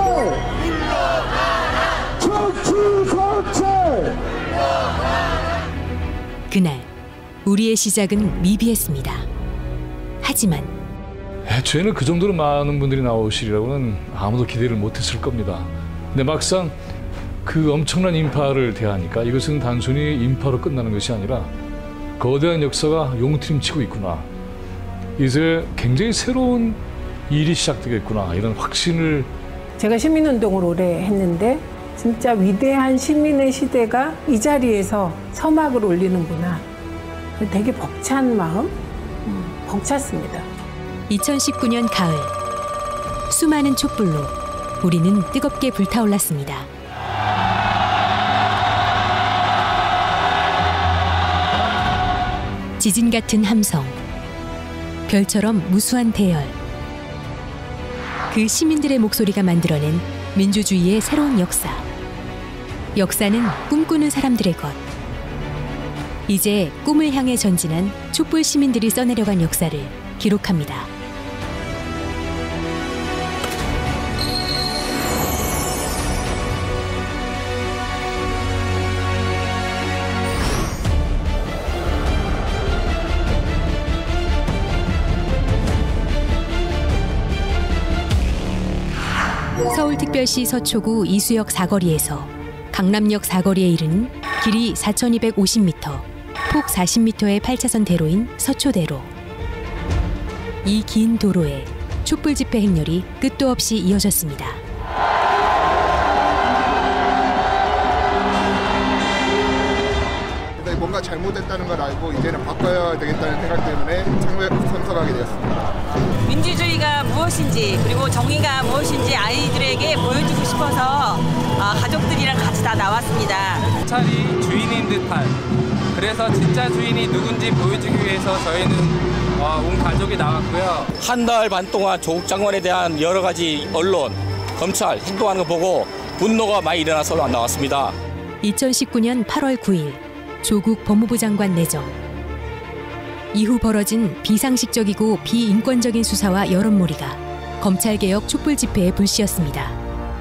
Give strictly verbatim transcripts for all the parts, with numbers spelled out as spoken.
정치 검찰! 그날 우리의 시작은 미비했습니다. 하지만 애초에는 그 정도로 많은 분들이 나오시리라고는 아무도 기대를 못했을 겁니다. 근데 막상 그 엄청난 인파를 대하니까 이것은 단순히 인파로 끝나는 것이 아니라 거대한 역사가 용트림치고 있구나. 이제 굉장히 새로운 일이 시작되겠구나. 이런 확신을. 제가 시민운동을 오래 했는데 진짜 위대한 시민의 시대가 이 자리에서 서막을 올리는구나. 되게 벅찬 마음? 음, 벅찼습니다. 이천십구 년 가을, 수많은 촛불로 우리는 뜨겁게 불타올랐습니다. 지진 같은 함성, 별처럼 무수한 대열. 그 시민들의 목소리가 만들어낸 민주주의의 새로운 역사. 역사는 꿈꾸는 사람들의 것. 이제 꿈을 향해 전진한 촛불 시민들이 써내려간 역사를 기록합니다. 서울특별시 서초구 이수역 사거리에서 강남역 사거리에 이르는 길이 사천이백오십 미터, 폭 사십 미터의 팔 차선 대로인 서초대로. 이 긴 도로에 촛불 집회 행렬이 끝도 없이 이어졌습니다. 뭔가 잘못됐다는 걸 알고 이제는 바꿔야 되겠다는 생각 때문에 참석하게 되었습니다. 민주주의가 무엇인지 그리고 정의가 무엇인지 아이들에게 보여주고 싶어서 가족들이랑 같이 다 나왔습니다. 검찰이 주인인 듯한, 그래서 진짜 주인이 누군지 보여주기 위해서 저희는 온 가족이 나왔고요. 한 달 반 동안 조국 장관에 대한 여러 가지 언론, 검찰 행동하는 거 보고 분노가 많이 일어나서 나왔습니다. 이천십구 년 팔월 구일 조국 법무부 장관 내정. 이후 벌어진 비상식적이고 비인권적인 수사와 여론몰이가 검찰개혁 촛불 집회의 불씨였습니다.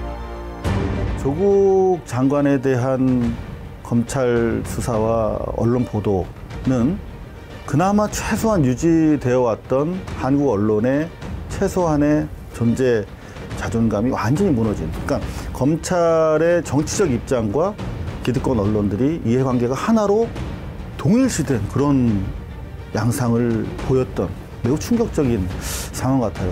조국 장관에 대한 검찰 수사와 언론 보도는 그나마 최소한 유지되어 왔던 한국 언론의 최소한의 존재 자존감이 완전히 무너진. 그러니까 검찰의 정치적 입장과 기득권 언론들이 이해관계가 하나로 동일시된 그런 양상을 보였던 매우 충격적인 상황 같아요.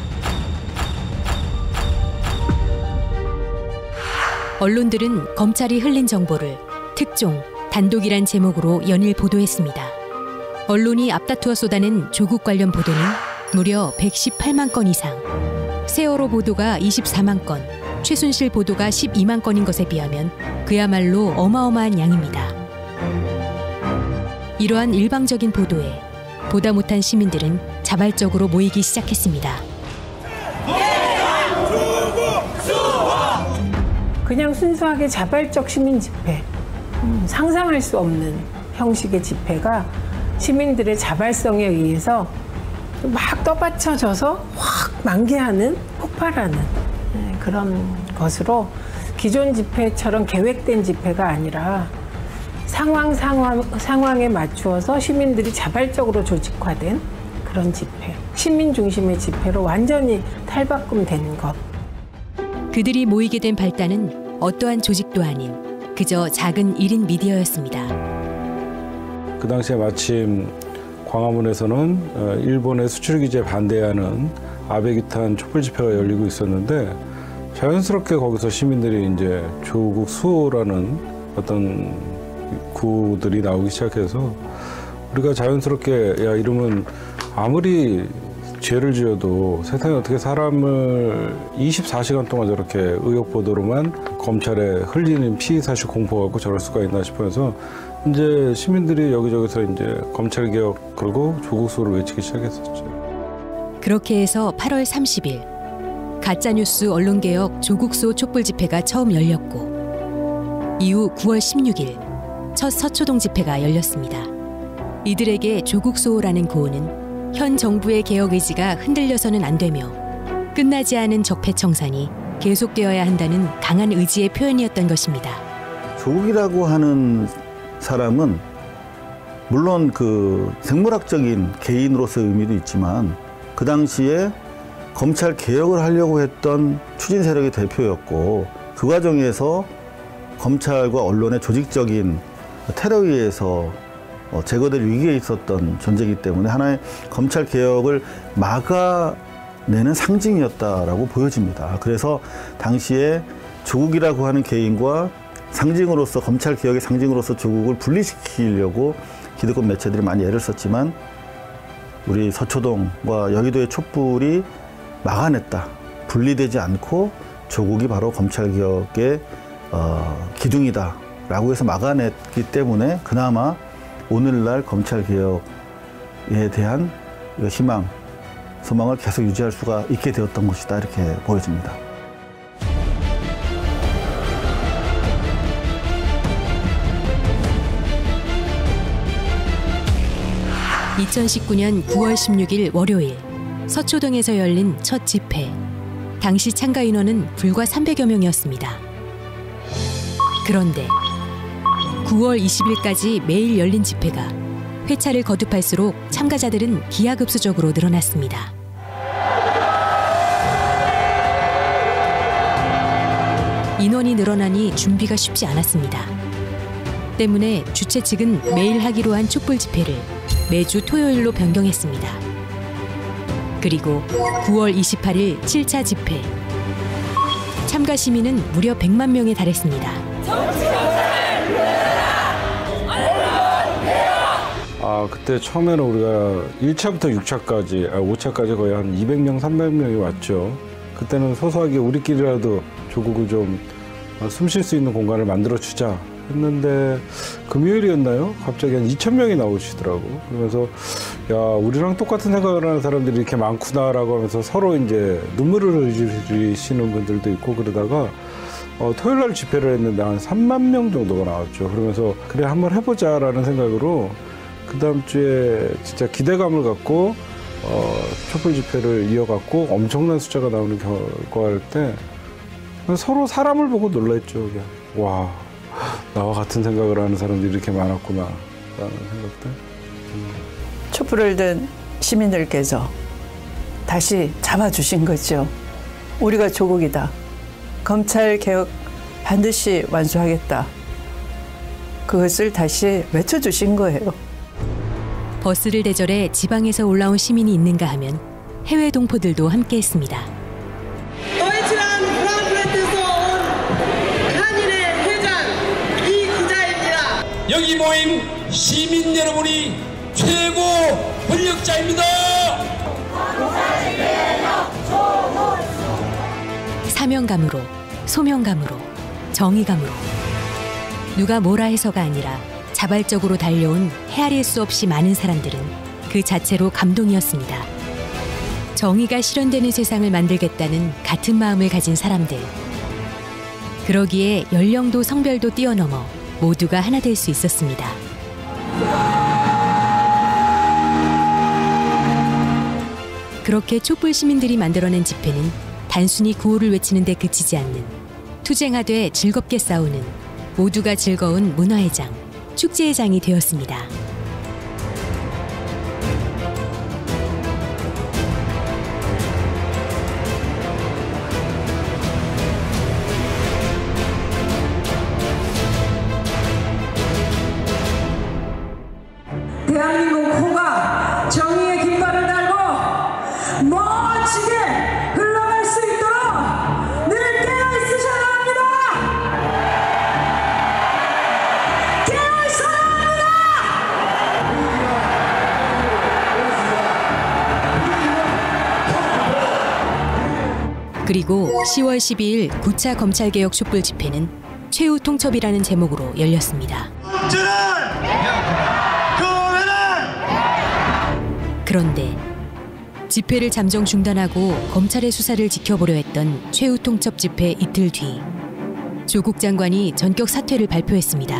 언론들은 검찰이 흘린 정보를 특종, 단독이란 제목으로 연일 보도했습니다. 언론이 앞다투어 쏟아낸 조국 관련 보도는 무려 백십팔만 건 이상, 세월호 보도가 이십사만 건, 최순실 보도가 십이만 건인 것에 비하면 그야말로 어마어마한 양입니다. 이러한 일방적인 보도에 보다 못한 시민들은 자발적으로 모이기 시작했습니다. 그냥 순수하게 자발적 시민 집회, 음, 상상할 수 없는 형식의 집회가 시민들의 자발성에 의해서 막 떠받쳐져서 확 만개하는, 폭발하는 네, 그런 것으로 기존 집회처럼 계획된 집회가 아니라 상황, 상황, 상황에 맞추어서 시민들이 자발적으로 조직화된 그런 집회, 시민 중심의 집회로 완전히 탈바꿈된 것. 그들이 모이게 된 발단은 어떠한 조직도 아닌 그저 작은 일 인 미디어였습니다. 그 당시에 마침 광화문에서는 일본의 수출 규제에 반대하는 아베규탄 촛불 집회가 열리고 있었는데 자연스럽게 거기서 시민들이 이제 조국 수호라는 어떤 구들이 나오기 시작해서 우리가 자연스럽게 야 이러면 아무리 죄를 지어도 세상에 어떻게 사람을 이십사 시간 동안 저렇게 의혹 보도로만 검찰에 흘리는 피의 사실 공포 갖고 저럴 수가 있나 싶어서 이제 시민들이 여기저기서 이제 검찰 개혁 그리고 조국 수호를 외치기 시작했었죠. 그렇게 해서 팔월 삼십일 가짜뉴스 언론개혁 조국 수호 촛불 집회가 처음 열렸고 이후 구월 십육일 첫 서초동 집회가 열렸습니다. 이들에게 조국 수호라는 구호는 현 정부의 개혁 의지가 흔들려서는 안 되며 끝나지 않은 적폐청산이 계속되어야 한다는 강한 의지의 표현이었던 것입니다. 조국이라고 하는 사람은 물론 그 생물학적인 개인으로서의 의미도 있지만 그 당시에 검찰 개혁을 하려고 했던 추진 세력의 대표였고 그 과정에서 검찰과 언론의 조직적인 테러에 의해서 제거될 위기에 있었던 존재이기 때문에 하나의 검찰 개혁을 막아내는 상징이었다라고 보여집니다. 그래서 당시에 조국이라고 하는 개인과 상징으로서 검찰 개혁의 상징으로서 조국을 분리시키려고 기득권 매체들이 많이 애를 썼지만 우리 서초동과 여의도의 촛불이 막아냈다. 분리되지 않고 조국이 바로 검찰 개혁의 어, 기둥이다라고 해서 막아냈기 때문에 그나마 오늘날 검찰 개혁에 대한 희망, 소망을 계속 유지할 수가 있게 되었던 것이다 이렇게 보여집니다. 이천십구 년 구월 십육일 월요일 서초동에서 열린 첫 집회. 당시 참가 인원은 불과 삼백여 명이었습니다. 그런데 구월 이십일까지 매일 열린 집회가 회차를 거듭할수록 참가자들은 기하급수적으로 늘어났습니다. 인원이 늘어나니 준비가 쉽지 않았습니다. 때문에 주최 측은 매일 하기로 한 촛불 집회를 매주 토요일로 변경했습니다. 그리고 구월 이십팔일 칠 차 집회. 참가 시민은 무려 백만 명에 달했습니다. 아, 그때 처음에는 우리가 일 차부터 육 차까지, 아, 오 차까지 거의 한 이백 명, 삼백 명이 왔죠. 그때는 소소하게 우리끼리라도 조국을 좀 숨 쉴 수 있는 공간을 만들어주자 했는데 금요일이었나요? 갑자기 한 이천 명이 나오시더라고. 그러면서 야, 우리랑 똑같은 생각을 하는 사람들이 이렇게 많구나라고 하면서 서로 이제 눈물을 흘리시는 분들도 있고 그러다가 어, 토요일 날 집회를 했는데 한 삼만 명 정도가 나왔죠. 그러면서 그래 한번 해보자라는 생각으로 그 다음 주에 진짜 기대감을 갖고 어, 촛불 집회를 이어갔고 엄청난 숫자가 나오는 결과할 때 서로 사람을 보고 놀랐죠. 그냥. 와, 나와 같은 생각을 하는 사람들이 이렇게 많았구나 라는 생각들. 음. 촛불을 든 시민들께서 다시 잡아주신 거죠. 우리가 조국이다. 검찰 개혁 반드시 완수하겠다. 그것을 다시 외쳐주신 거예요. 버스를 대절해 지방에서 올라온 시민이 있는가 하면 해외 동포들도 함께했습니다. 도이치란 프랑크푸르트에서 온 한인의 회장 이기자입니다. 여기 모인 시민 여러분이 최고 권력자입니다. 사명감으로, 소명감으로, 정의감으로 누가 뭐라 해서가 아니라 자발적으로 달려온 헤아릴 수 없이 많은 사람들은 그 자체로 감동이었습니다. 정의가 실현되는 세상을 만들겠다는 같은 마음을 가진 사람들. 그러기에 연령도 성별도 뛰어넘어 모두가 하나 될 수 있었습니다. 그렇게 촛불 시민들이 만들어낸 집회는 단순히 구호를 외치는 데 그치지 않는 투쟁하되 즐겁게 싸우는 모두가 즐거운 문화의 장, 축제의 장이 되었습니다. 대한민국 호가 정의의 깃발을 달고 멋지게 흘러갈 수 있도록 늘 깨어 있으셔야 합니다. 깨어 있어야 합니다. 그리고 시월 십이일 구 차 검찰개혁 촛불 집회는 최후 통첩이라는 제목으로 열렸습니다. 그런데 집회를 잠정 중단하고 검찰의 수사를 지켜보려 했던 최후 통첩 집회 이틀 뒤 조국 장관이 전격 사퇴를 발표했습니다.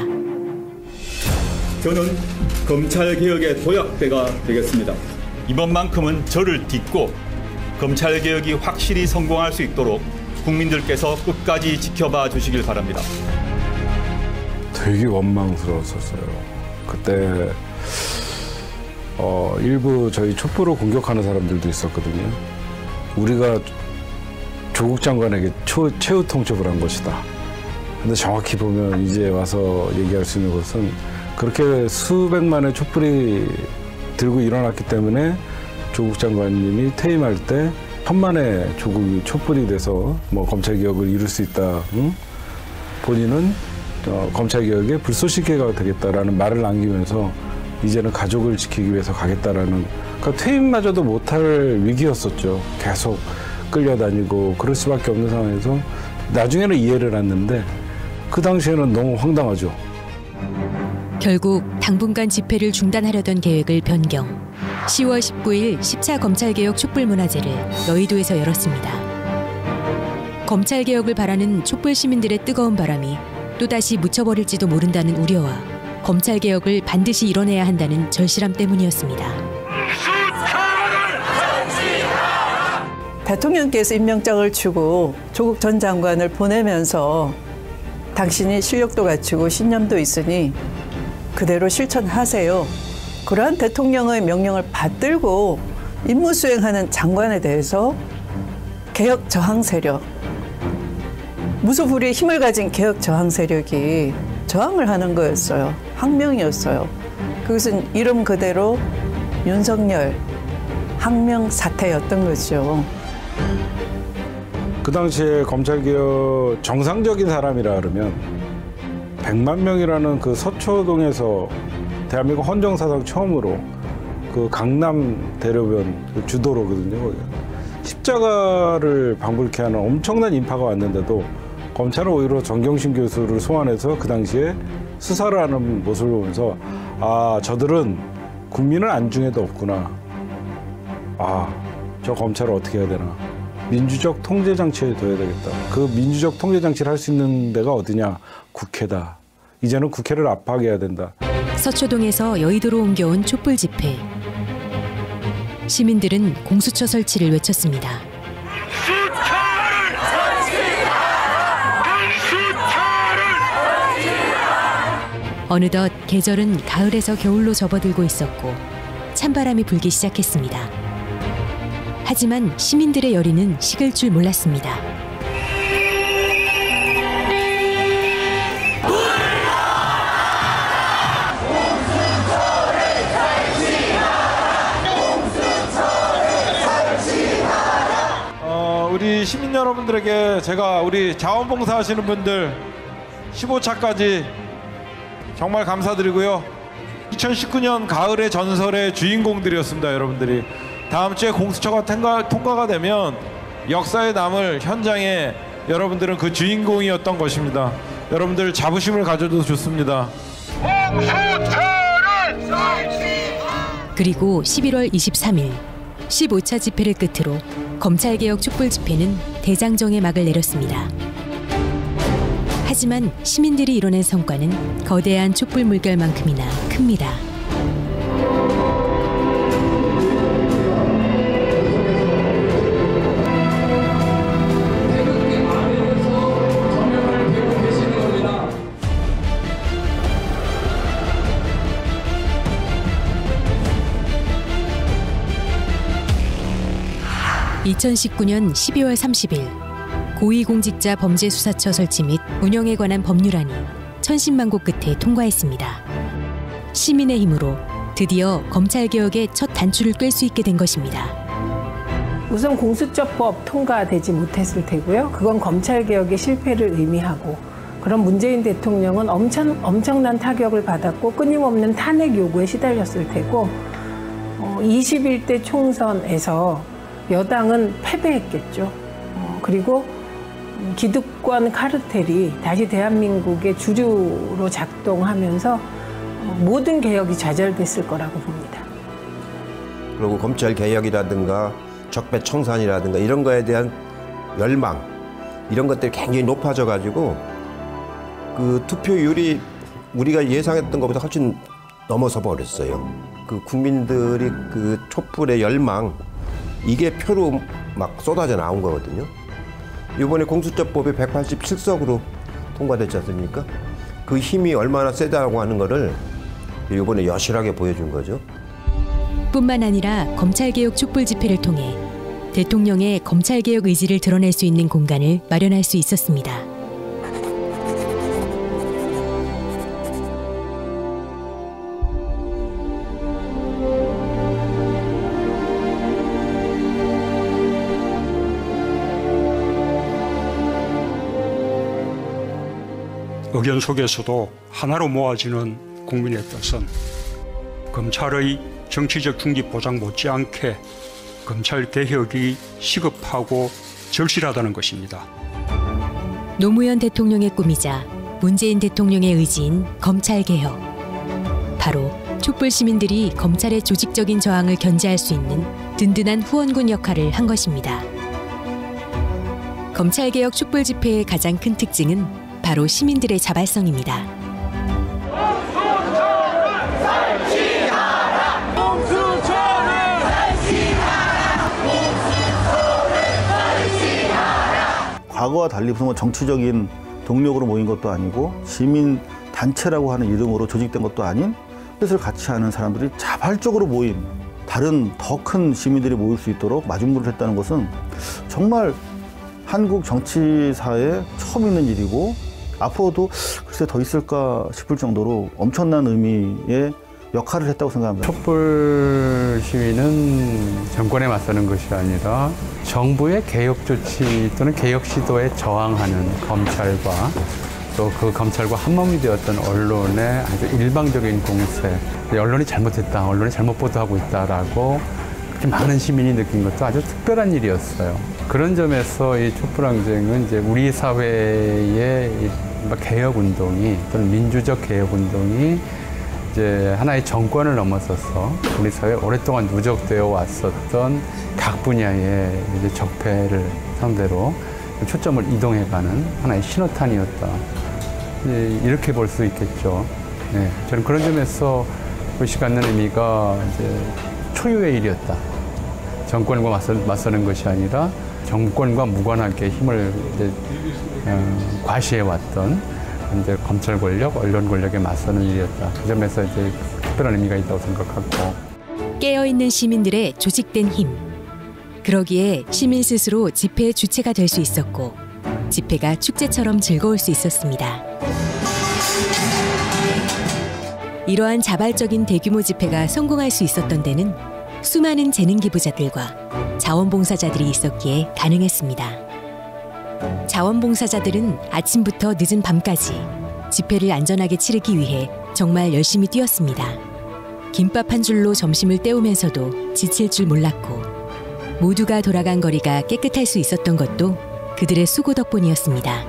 저는 검찰개혁의 도약대가 되겠습니다. 이번만큼은 저를 딛고 검찰개혁이 확실히 성공할 수 있도록 국민들께서 끝까지 지켜봐 주시길 바랍니다. 되게 원망스러웠었어요. 그때 어, 일부 저희 촛불을 공격하는 사람들도 있었거든요. 우리가 조국 장관에게 초, 최후 통첩을 한 것이다. 근데 정확히 보면 이제 와서 얘기할 수 있는 것은 그렇게 수백만의 촛불이 들고 일어났기 때문에 조국 장관님이 퇴임할 때 천만의 조국이 촛불이 돼서 뭐 검찰개혁을 이룰 수 있다. 응? 본인은 어, 검찰개혁의 불쏘시개가 되겠다라는 말을 남기면서 이제는 가족을 지키기 위해서 가겠다라는, 그러니까 퇴임마저도 못할 위기였었죠. 계속 끌려다니고 그럴 수밖에 없는 상황에서 나중에는 이해를 했는데 그 당시에는 너무 황당하죠. 결국 당분간 집회를 중단하려던 계획을 변경. 시월 십구일 십 차 검찰개혁 촛불문화제를 여의도에서 열었습니다. 검찰개혁을 바라는 촛불 시민들의 뜨거운 바람이 또다시 묻혀버릴지도 모른다는 우려와 검찰개혁을 반드시 이뤄내야 한다는 절실함 때문이었습니다. 대통령께서 임명장을 주고 조국 전 장관을 보내면서 당신이 실력도 갖추고 신념도 있으니 그대로 실천하세요. 그러한 대통령의 명령을 받들고 임무 수행하는 장관에 대해서 개혁 저항 세력, 무소불위의 힘을 가진 개혁 저항 세력이 저항을 하는 거였어요. 항명이었어요. 그것은 이름 그대로 윤석열 항명 사태였던 거죠. 그 당시에 검찰개혁 정상적인 사람이라 그러면 백만 명이라는 그 서초동에서 대한민국 헌정사상 처음으로 그 강남 대로변 그 주도로거든요. 십자가를 방불케 하는 엄청난 인파가 왔는데도 검찰은 오히려 정경심 교수를 소환해서 그 당시에 수사를 하는 모습을 보면서 아, 저들은 국민을 안중에도 없구나. 아, 저 검찰을 어떻게 해야 되나. 민주적 통제장치에 둬야 되겠다. 그 민주적 통제장치를 할 수 있는 데가 어디냐? 국회다. 이제는 국회를 압박해야 된다. 서초동에서 여의도로 옮겨온 촛불 집회. 시민들은 공수처 설치를 외쳤습니다. 어느덧 계절은 가을에서 겨울로 접어들고 있었고 찬바람이 불기 시작했습니다. 하지만 시민들의 열의는 식을 줄 몰랐습니다. 어, 우리 시민 여러분들에게 제가 우리 자원봉사 하시는 분들 십오 차까지 정말 감사드리고요. 이천십구 년 가을의 전설의 주인공들이었습니다. 여러분들이 다음 주에 공수처가 통과, 통과가 되면 역사에 남을 현장에 여러분들은 그 주인공이었던 것입니다. 여러분들 자부심을 가져도 좋습니다. 그리고 십일월 이십삼일 십오 차 집회를 끝으로 검찰개혁 촛불 집회는 대장정의 막을 내렸습니다. 하지만 시민들이 이뤄낸 성과는 거대한 촛불 물결만큼이나 큽니다. 이천십구 년 십이월 삼십일 고위공직자 범죄수사처 설치 및 운영에 관한 법률안이 천신만고 끝에 통과했습니다. 시민의 힘으로 드디어 검찰개혁의 첫 단추를 꿰 수 있게 된 것입니다. 우선 공수처법 통과되지 못했을 테고요. 그건 검찰개혁의 실패를 의미하고 그런 문재인 대통령은 엄청, 엄청난 타격을 받았고 끊임없는 탄핵 요구에 시달렸을 테고 어, 이십일 대 총선에서 여당은 패배했겠죠. 어, 그리고 기득권 카르텔이 다시 대한민국의 주주로 작동하면서 모든 개혁이 좌절됐을 거라고 봅니다. 그리고 검찰 개혁이라든가 적폐청산이라든가 이런 거에 대한 열망 이런 것들이 굉장히 높아져 가지고 그 투표율이 우리가 예상했던 것보다 훨씬 넘어서 버렸어요. 그 국민들이 그 촛불의 열망 이게 표로 막 쏟아져 나온 거거든요. 이번에 공수처법이 백팔십칠 석으로 통과됐지 않습니까? 그 힘이 얼마나 세다고 하는 거를 이번에 여실하게 보여준 거죠. 뿐만 아니라 검찰개혁 촛불 집회를 통해 대통령의 검찰개혁 의지를 드러낼 수 있는 공간을 마련할 수 있었습니다. 의견 속에서도 하나로 모아지는 국민의 뜻은 검찰의 정치적 중립 보장 못지않게 검찰 개혁이 시급하고 절실하다는 것입니다. 노무현 대통령의 꿈이자 문재인 대통령의 의지인 검찰개혁. 바로 촛불 시민들이 검찰의 조직적인 저항을 견제할 수 있는 든든한 후원군 역할을 한 것입니다. 검찰개혁 촛불 집회의 가장 큰 특징은 바로 시민들의 자발성입니다. 과거와 달리 무슨 정치적인 동력으로 모인 것도 아니고 시민 단체라고 하는 이름으로 조직된 것도 아닌 뜻을 같이 하는 사람들이 자발적으로 모인 다른 더 큰 시민들이 모일 수 있도록 마중물을 했다는 것은 정말 한국 정치사에 처음 있는 일이고 앞으로도 글쎄 더 있을까 싶을 정도로 엄청난 의미의 역할을 했다고 생각합니다. 촛불 시위는 정권에 맞서는 것이 아니라 정부의 개혁 조치 또는 개혁 시도에 저항하는 검찰과 또 그 검찰과 한몸이 되었던 언론의 아주 일방적인 공세, 언론이 잘못했다, 언론이 잘못 보도하고 있다라고 그렇게 많은 시민이 느낀 것도 아주 특별한 일이었어요. 그런 점에서 이 촛불항쟁은 이제 우리 사회의 개혁 운동이 또는 민주적 개혁 운동이 이제 하나의 정권을 넘어서서 우리 사회에 오랫동안 누적되어 왔었던 각 분야의 이제 적폐를 상대로 초점을 이동해가는 하나의 신호탄이었다. 이렇게 볼 수 있겠죠. 네, 저는 그런 점에서 그것이 갖는 의미가 이제 초유의 일이었다. 정권과 맞서, 맞서는 것이 아니라 정권과 무관하게 힘을 이제, 어, 과시해왔던 이제 검찰 권력, 언론 권력에 맞서는 일이었다. 그 점에서 이제 특별한 의미가 있다고 생각하고. 깨어있는 시민들의 조직된 힘. 그러기에 시민 스스로 집회의 주체가 될 수 있었고 집회가 축제처럼 즐거울 수 있었습니다. 이러한 자발적인 대규모 집회가 성공할 수 있었던 데는 수많은 재능 기부자들과 자원봉사자들이 있었기에 가능했습니다. 자원봉사자들은 아침부터 늦은 밤까지 집회를 안전하게 치르기 위해 정말 열심히 뛰었습니다. 김밥 한 줄로 점심을 때우면서도 지칠 줄 몰랐고 모두가 돌아간 거리가 깨끗할 수 있었던 것도 그들의 수고 덕분이었습니다.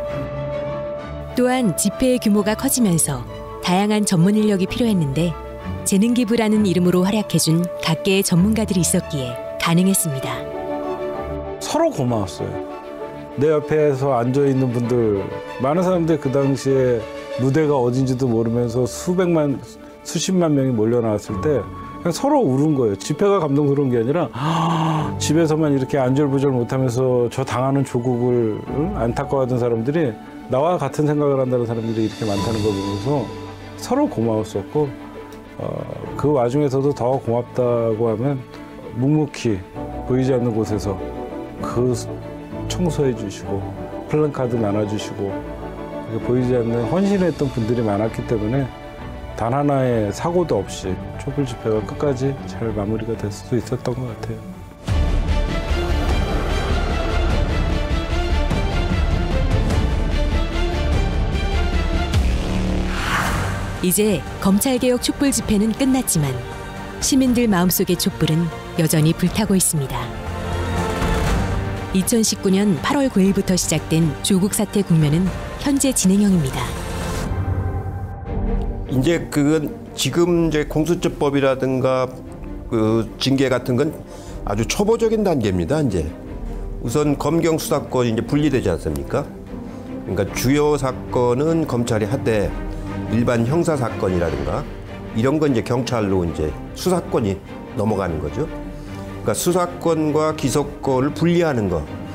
또한 집회의 규모가 커지면서 다양한 전문 인력이 필요했는데 재능기부라는 이름으로 활약해준 각계의 전문가들이 있었기에 가능했습니다. 서로 고마웠어요. 내 옆에서 앉아있는 분들, 많은 사람들이 그 당시에 무대가 어딘지도 모르면서 수백만, 수십만 명이 몰려 나왔을 때 그냥 서로 울은 거예요. 집회가 감동스러운 게 아니라 집에서만 이렇게 안절부절 못하면서 저 당하는 조국을 안타까워하던 사람들이 나와 같은 생각을 한다는 사람들이 이렇게 많다는 걸 보면서 서로 고마웠었고 어, 그 와중에서도 더 고맙다고 하면 묵묵히 보이지 않는 곳에서 그 청소해 주시고 플랜카드 나눠주시고 보이지 않는 헌신했던 분들이 많았기 때문에 단 하나의 사고도 없이 촛불 집회가 끝까지 잘 마무리가 될 수 있었던 것 같아요. 이제 검찰개혁 촛불 집회는 끝났지만 시민들 마음속의 촛불은 여전히 불타고 있습니다. 이천십구 년 팔월 구일부터 시작된 조국 사태 국면은 현재 진행형입니다. 이제 그건 지금 이제 공수처법이라든가 그 징계 같은 건 아주 초보적인 단계입니다. 이제 우선 검경 수사권이 이제 분리되지 않습니까? 그러니까 주요 사건은 검찰이 하되 일반 형사 사건이라든가 이런 건 이제 경찰로 이제 수사권이 넘어가는 거죠. 그러니까 수사권과 기소권을 분리하는 거.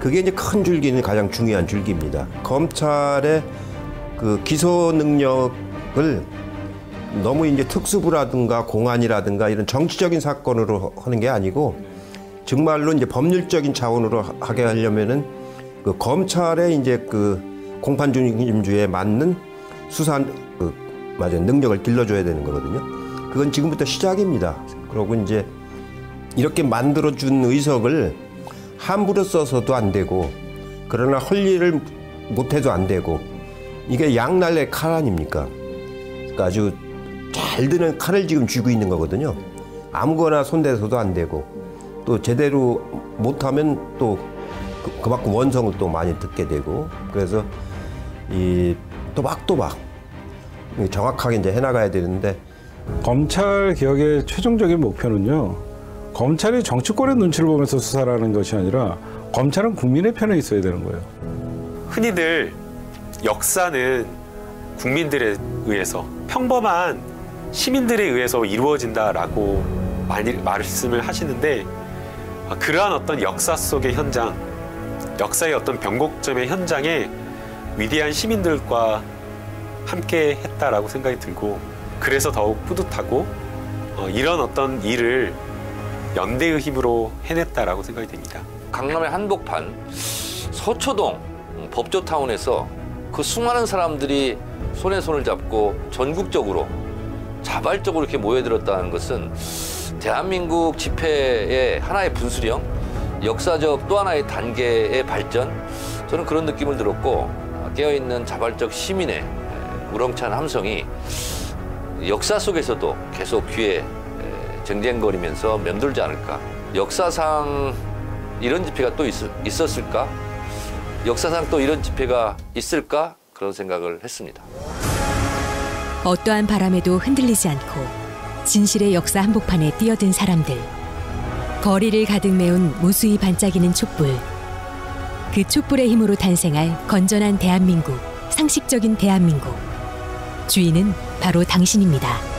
그게 이제 큰 줄기는 가장 중요한 줄기입니다. 검찰의 그 기소 능력을 너무 이제 특수부라든가 공안이라든가 이런 정치적인 사건으로 하는 게 아니고 정말로 이제 법률적인 차원으로 하게 하려면은 그 검찰의 이제 그 공판 중심주의에 맞는 수사 그 맞아 능력을 길러줘야 되는 거거든요. 그건 지금부터 시작입니다. 그리고 이제 이렇게 만들어준 의석을 함부로 써서도 안 되고 그러나 할 일을 못해도 안 되고 이게 양날의 칼 아닙니까? 그러니까 아주 잘 드는 칼을 지금 쥐고 있는 거거든요. 아무거나 손대서도 안 되고 또 제대로 못하면 또 그, 그만큼 원성을 또 많이 듣게 되고 그래서 이 또박또박 정확하게 이제 해나가야 되는데 검찰 개혁의 최종적인 목표는요. 검찰이 정치권의 눈치를 보면서 수사를 하는 것이 아니라 검찰은 국민의 편에 있어야 되는 거예요. 흔히들 역사는 국민들에 의해서 평범한 시민들에 의해서 이루어진다라고 많이 말씀을 하시는데 그러한 어떤 역사 속의 현장, 역사의 어떤 변곡점의 현장에 위대한 시민들과 함께 했다라고 생각이 들고 그래서 더욱 뿌듯하고 어, 이런 어떤 일을 연대의 힘으로 해냈다라고 생각이 됩니다. 강남의 한복판 서초동 법조타운에서 그 수많은 사람들이 손에 손을 잡고 전국적으로 자발적으로 이렇게 모여들었다는 것은 대한민국 집회의 하나의 분수령, 역사적 또 하나의 단계의 발전, 저는 그런 느낌을 들었고 깨어있는 자발적 시민의 우렁찬 함성이 역사 속에서도 계속 귀에 쟁쟁거리면서 맴돌지 않을까. 역사상 이런 집회가 또 있, 있었을까? 역사상 또 이런 집회가 있을까? 그런 생각을 했습니다. 어떠한 바람에도 흔들리지 않고 진실의 역사 한복판에 뛰어든 사람들. 거리를 가득 메운 무수히 반짝이는 촛불. 그 촛불의 힘으로 탄생할 건전한 대한민국, 상식적인 대한민국. 주인은 바로 당신입니다.